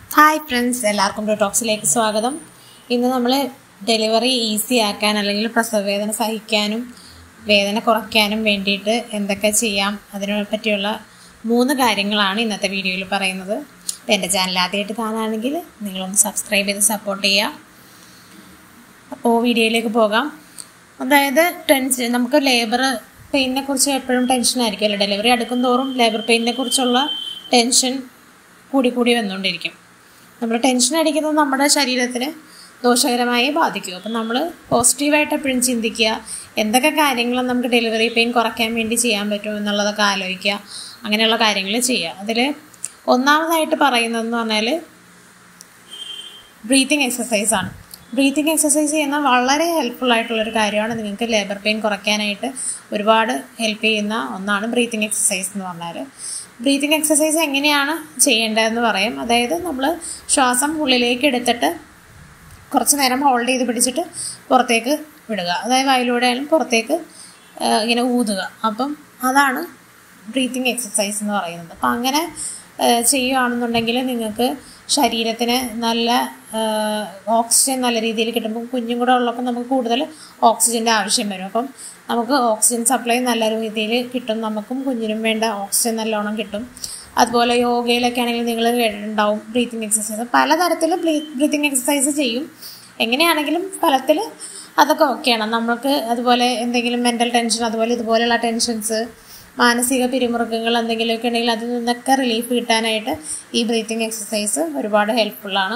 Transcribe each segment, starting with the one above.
Hi friends, എല്ലാവർക്കും blue ടോക്സിലേക്ക് സ്വാഗതം. ഇന്ന് നമ്മൾ ഡെലിവറി ഈസി ആക്കാൻ അല്ലെങ്കിൽ പ്രസവ വേദന സഹിക്കാനും വേദന കുറയ്ക്കാനും വേണ്ടിയിട്ട് എന്തൊക്കെ ചെയ്യാം അതിനെ പറ്റിയുള്ള 3 കാര്യങ്ങളാണ് ഇന്നത്തെ വീഡിയോയിൽ പറയുന്നത്. എൻ്റെ ചാനൽ ആദ്യമായിട്ട് കാണുകയാണെങ്കിൽ നിങ്ങളൊന്ന് സബ്സ്ക്രൈബ് ചെയ്ത് സപ്പോർട്ട് ചെയ്യുക. അപ്പോൾ വീഡിയോയിലേക്ക് പോകാം. അതായത് നമുക്ക് ലേബർ പെയിനെ കുറിച്ച് എപ്പോഴും ടെൻഷനായിരിക്കുമല്ലോ. ഡെലിവറി അടുക്കും തോറും ലേബർ പെയിനെ കുറിച്ചുള്ള ടെൻഷൻ കൂടി വന്നുകൊണ്ടിരിക്കും. നമ്മൾ ടെൻഷൻ അടിക്കുന്നത് നമ്മുടെ ശരീരത്തിന് ദോഷകരമായി ബാധിക്കും. അപ്പം നമ്മൾ പോസിറ്റീവായിട്ട് എപ്പോഴും ചിന്തിക്കുക, എന്തൊക്കെ കാര്യങ്ങൾ നമുക്ക് ഡെലിവറി പെയിൻ കുറയ്ക്കാൻ വേണ്ടി ചെയ്യാൻ പറ്റും എന്നുള്ളതൊക്കെ ആലോചിക്കുക, അങ്ങനെയുള്ള കാര്യങ്ങൾ ചെയ്യുക. അതിൽ ഒന്നാമതായിട്ട് പറയുന്നതെന്ന് പറഞ്ഞാൽ ബ്രീത്തിങ് എക്സസൈസാണ്. ബ്രീത്തിങ് എക്സസൈസ് ചെയ്യുന്ന വളരെ ഹെൽപ്ഫുൾ ആയിട്ടുള്ളൊരു കാര്യമാണ്. നിങ്ങൾക്ക് ലേബർ പെയിൻ കുറയ്ക്കാനായിട്ട് ഒരുപാട് ഹെൽപ്പ് ചെയ്യുന്ന ഒന്നാണ് ബ്രീത്തിങ് എക്സസൈസ് എന്ന് പറഞ്ഞാൽ. ബ്രീത്തിങ് എക്സസൈസ് എങ്ങനെയാണ് ചെയ്യേണ്ടതെന്ന് പറയാം. അതായത് നമ്മൾ ശ്വാസം ഉള്ളിലേക്ക് എടുത്തിട്ട് കുറച്ച് നേരം ഹോൾഡ് ചെയ്ത് പിടിച്ചിട്ട് പുറത്തേക്ക് വിടുക. അതായത് വായിലൂടെ ആയാലും പുറത്തേക്ക് ഇങ്ങനെ ഊതുക. അപ്പം അതാണ് ബ്രീത്തിങ് എക്സസൈസ് എന്ന് പറയുന്നത്. അപ്പം അങ്ങനെ ചെയ്യുകയാണെന്നുണ്ടെങ്കിൽ നിങ്ങൾക്ക് ശരീരത്തിന് നല്ല ഓക്സിജൻ നല്ല രീതിയിൽ കിട്ടുമ്പോൾ കുഞ്ഞും കൂടെ ഉള്ളപ്പോൾ നമുക്ക് കൂടുതൽ ഓക്സിജൻ്റെ ആവശ്യം വരും. അപ്പം നമുക്ക് ഓക്സിജൻ സപ്ലൈ നല്ല രീതിയിൽ കിട്ടും, നമുക്കും കുഞ്ഞിനും വേണ്ട ഓക്സിജൻ നല്ലോണം കിട്ടും. അതുപോലെ യോഗയിലൊക്കെ ആണെങ്കിൽ നിങ്ങൾ കേട്ടിട്ടുണ്ടാവും ബ്രീത്തിങ് എക്സസൈസ്. പലതരത്തിൽ ബ്രീത്തിങ് എക്സസൈസ് ചെയ്യും. എങ്ങനെയാണെങ്കിലും ഫലത്തിൽ അതൊക്കെ ഓക്കെയാണ്. നമ്മൾക്ക് അതുപോലെ എന്തെങ്കിലും മെൻ്റൽ ടെൻഷൻ, അതുപോലെ ഇതുപോലെയുള്ള ടെൻഷൻസ്, മാനസിക പിരിമുറുക്കങ്ങൾ എന്തെങ്കിലുമൊക്കെ ഉണ്ടെങ്കിൽ അതിൽ നിന്നൊക്കെ റിലീഫ് കിട്ടാനായിട്ട് ഈ ബ്രീത്തിങ് എക്സസൈസ് ഒരുപാട് ഹെൽപ്ഫുള്ളാണ്.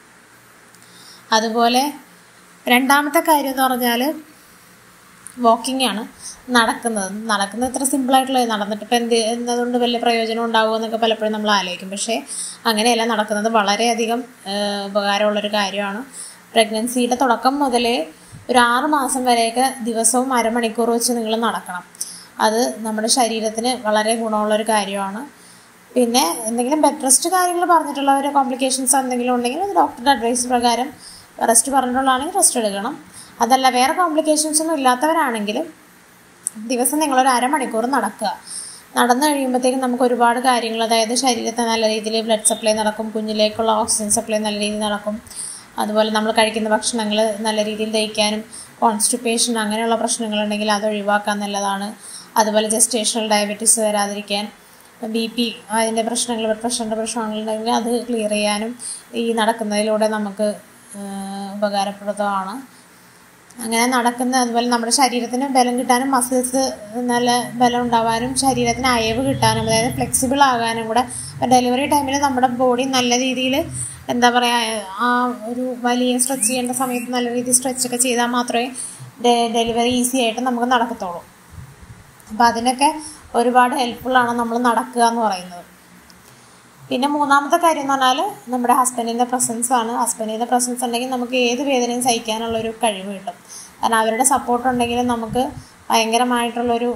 അതുപോലെ രണ്ടാമത്തെ കാര്യം എന്ന് പറഞ്ഞാൽ വാക്കിംഗ് ആണ്. നടക്കുന്നത് ഇത്ര സിമ്പിളായിട്ടുള്ളത്. നടന്നിട്ട് ഇപ്പം എന്നതുകൊണ്ട് വലിയ പ്രയോജനം ഉണ്ടാകുമോ എന്നൊക്കെ പലപ്പോഴും നമ്മൾ ആലോചിക്കും. പക്ഷേ അങ്ങനെയല്ല, നടക്കുന്നത് വളരെയധികം ഉപകാരമുള്ളൊരു കാര്യമാണ്. പ്രഗ്നൻസിയുടെ തുടക്കം മുതലേ ഒരു 6 മാസം വരെയൊക്കെ ദിവസവും അരമണിക്കൂർ വെച്ച് നിങ്ങൾ നടക്കണം. അത് നമ്മുടെ ശരീരത്തിന് വളരെ ഗുണമുള്ളൊരു കാര്യമാണ്. പിന്നെ എന്തെങ്കിലും ബെഡ് റെസ്റ്റ് കാര്യങ്ങൾ പറഞ്ഞിട്ടുള്ള ഒരു കോംപ്ലിക്കേഷൻസ് എന്തെങ്കിലും ഉണ്ടെങ്കിൽ അത് ഡോക്ടറുടെ അഡ്വൈസ് പ്രകാരം റെസ്റ്റ് പറഞ്ഞിട്ടുള്ളതാണെങ്കിൽ റെസ്റ്റ് എടുക്കണം. അതല്ല വേറെ കോംപ്ലിക്കേഷൻസ് ഒന്നും ഇല്ലാത്തവരാണെങ്കിൽ ദിവസം നിങ്ങളൊരു അരമണിക്കൂർ നടക്കുക. നടന്നു കഴിയുമ്പോഴത്തേക്കും നമുക്ക് ഒരുപാട് കാര്യങ്ങൾ, അതായത് ശരീരത്തെ നല്ല രീതിയിൽ ബ്ലഡ് സപ്ലൈ നടക്കും, കുഞ്ഞിലേക്കുള്ള ഓക്സിജൻ സപ്ലൈ നല്ല രീതിയിൽ നടക്കും. അതുപോലെ നമ്മൾ കഴിക്കുന്ന ഭക്ഷണങ്ങൾ നല്ല രീതിയിൽ ദഹിക്കാനും, കോൺസ്റ്റിപ്പേഷൻ അങ്ങനെയുള്ള പ്രശ്നങ്ങളുണ്ടെങ്കിൽ അത് ഒഴിവാക്കാൻ നല്ലതാണ്. അതുപോലെ ജസ്റ്റേഷണൽ ഡയബറ്റീസ് വരാതിരിക്കാൻ, BP അതിൻ്റെ പ്രശ്നങ്ങൾ, ബ്ലഡ് പ്രഷറിൻ്റെ പ്രശ്നങ്ങളുണ്ടെങ്കിൽ അത് ക്ലിയർ ചെയ്യാനും ഈ നടക്കുന്നതിലൂടെ നമുക്ക് ഉപകാരപ്രദമാണ്. അങ്ങനെ അതുപോലെ നമ്മുടെ ശരീരത്തിന് ബലം കിട്ടാനും, മസിൽസ് നല്ല ബലം ഉണ്ടാവാനും, ശരീരത്തിന് അയവ് കിട്ടാനും, അതായത് ഫ്ലെക്സിബിൾ ആകാനും കൂടെ ഡെലിവറി ടൈമിൽ നമ്മുടെ ബോഡി നല്ല രീതിയിൽ എന്താ പറയുക, ആ ഒരു വലിയ സ്ട്രെച്ച് ചെയ്യേണ്ട സമയത്ത് നല്ല രീതിയിൽ സ്ട്രെച്ചൊക്കെ ചെയ്താൽ മാത്രമേ ഡെലിവറി ഈസി ആയിട്ട് നമുക്ക് നടക്കത്തുള്ളൂ. അപ്പോൾ അതിനൊക്കെ ഒരുപാട് ഹെൽപ്ഫുള്ളാണ് നമ്മൾ നടക്കുക എന്ന് പറയുന്നത്. പിന്നെ മൂന്നാമത്തെ കാര്യം എന്ന് പറഞ്ഞാൽ നമ്മുടെ ഹസ്ബൻഡിൻ്റെ പ്രസൻസ് ആണ്. ഹസ്ബൻഡിൻ്റെ പ്രസൻസ് ഉണ്ടെങ്കിൽ നമുക്ക് ഏത് വേദനയും സഹിക്കാനുള്ളൊരു കഴിവ് കിട്ടും. കാരണം അവരുടെ സപ്പോർട്ട് ഉണ്ടെങ്കിൽ നമുക്ക് ഭയങ്കരമായിട്ടുള്ളൊരു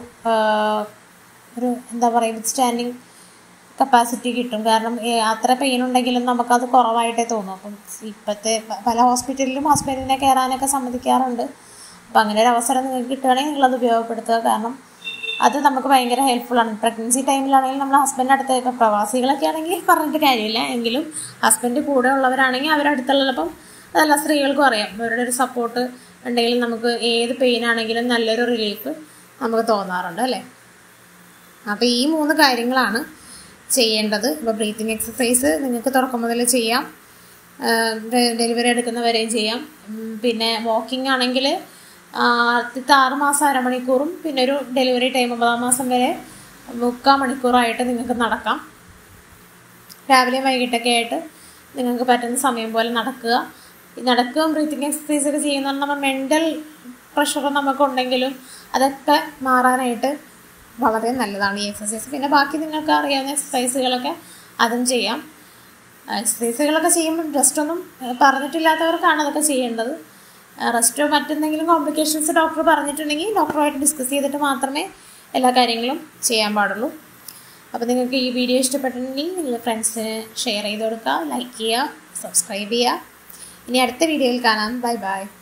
എന്താ പറയുക, വിത്ത് സ്റ്റാൻഡിങ് കപ്പാസിറ്റി കിട്ടും. കാരണം അത്ര പെയിൻ ഉണ്ടെങ്കിലും നമുക്കത് കുറവായിട്ടേ തോന്നും. അപ്പം ഇപ്പോഴത്തെ പല ഹോസ്പിറ്റലിലും ഹസ്ബൻഡിനെ കയറാനൊക്കെ സമ്മതിക്കാറുണ്ട്. അപ്പം അങ്ങനെ ഒരു അവസരം നിങ്ങൾക്ക് കിട്ടുകയാണെങ്കിൽ നിങ്ങളത് ഉപയോഗപ്പെടുത്തുക. കാരണം അത് നമുക്ക് ഭയങ്കര ഹെൽപ്ഫുള്ളാണ്. പ്രഗ്നൻസി ടൈമിലാണെങ്കിൽ നമ്മൾ ഹസ്ബൻഡ് അടുത്ത്, ഇപ്പോൾ പ്രവാസികളൊക്കെ ആണെങ്കിൽ പറഞ്ഞിട്ട് കാര്യമില്ല, എങ്കിലും ഹസ്ബൻഡ് കൂടെ ഉള്ളവരാണെങ്കിൽ അവരടുത്തുള്ളപ്പം അതല്ല സ്ത്രീകൾക്കും അറിയാം, അവരുടെ ഒരു സപ്പോർട്ട് ഉണ്ടെങ്കിൽ നമുക്ക് ഏത് പെയിനാണെങ്കിലും നല്ലൊരു റിലീഫ് നമുക്ക് തോന്നാറുണ്ട് അല്ലേ. അപ്പോൾ ഈ 3 കാര്യങ്ങളാണ് ചെയ്യേണ്ടത്. ഇപ്പോൾ ബ്രീത്തിങ് എക്സസൈസ് നിങ്ങൾക്ക് തുടക്കം മുതൽ ചെയ്യാം, ഡെലിവറി എടുക്കുന്നവരെയും ചെയ്യാം. പിന്നെ വാക്കിംഗ് ആണെങ്കിൽ ആദ്യത്തെ 6 മാസം അരമണിക്കൂറും, പിന്നെ ഒരു ഡെലിവറി ടൈം 9-ാം മാസം വരെ 3/4 മണിക്കൂറായിട്ട് നിങ്ങൾക്ക് നടക്കാം. രാവിലെയും വൈകിട്ടൊക്കെ ആയിട്ട് നിങ്ങൾക്ക് പറ്റുന്ന സമയം പോലെ നടക്കുകയും ബ്രീത്തിങ് എക്സസൈസൊക്കെ ചെയ്യുന്ന നമ്മൾ മെൻ്റൽ പ്രഷർ നമുക്കുണ്ടെങ്കിലും അതൊക്കെ മാറാനായിട്ട് വളരെ നല്ലതാണ് ഈ എക്സസൈസ്. പിന്നെ ബാക്കി നിങ്ങൾക്ക് അറിയാവുന്ന എക്സസൈസുകളൊക്കെ അതും ചെയ്യാം. എക്സസൈസുകളൊക്കെ ചെയ്യുമ്പോൾ റെസ്റ്റൊന്നും പറഞ്ഞിട്ടില്ലാത്തവർക്കാണ് അതൊക്കെ ചെയ്യേണ്ടത്. റെസ്റ്റോ മറ്റെന്തെങ്കിലും കോംപ്ലിക്കേഷൻസ് ഡോക്ടർ പറഞ്ഞിട്ടുണ്ടെങ്കിൽ ഡോക്ടറുമായിട്ട് ഡിസ്കസ് ചെയ്തിട്ട് മാത്രമേ എല്ലാ കാര്യങ്ങളും ചെയ്യാൻ പാടുള്ളൂ. അപ്പോൾ നിങ്ങൾക്ക് ഈ വീഡിയോ ഇഷ്ടപ്പെട്ടിട്ടുണ്ടെങ്കിൽ നിങ്ങളുടെ ഫ്രണ്ട്സിന് ഷെയർ ചെയ്ത് കൊടുക്കുക, ലൈക്ക് ചെയ്യുക, സബ്സ്ക്രൈബ് ചെയ്യുക. ഇനി അടുത്ത വീഡിയോയിൽ കാണാം. Bye by.